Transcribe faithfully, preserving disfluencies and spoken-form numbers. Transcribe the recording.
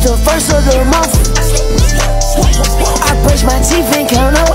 the first of the month. I brush my teeth and count up.